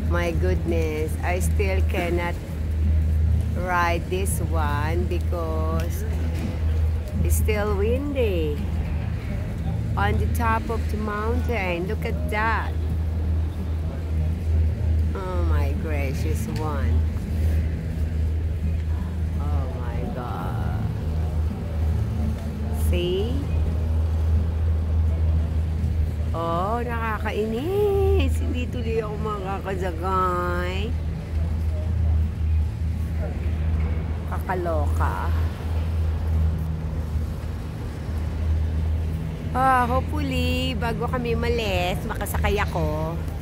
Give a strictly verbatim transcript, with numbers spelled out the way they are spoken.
My goodness, I still cannot ride this one because it's still windy. On the top of the mountain, look at that. Oh my gracious one. Oh my God. See? Oh, nakakainis. Hindi tuloy ako makakasagay. Kakaloka. Ah, hopefully, bago kami malis, makasakay ako.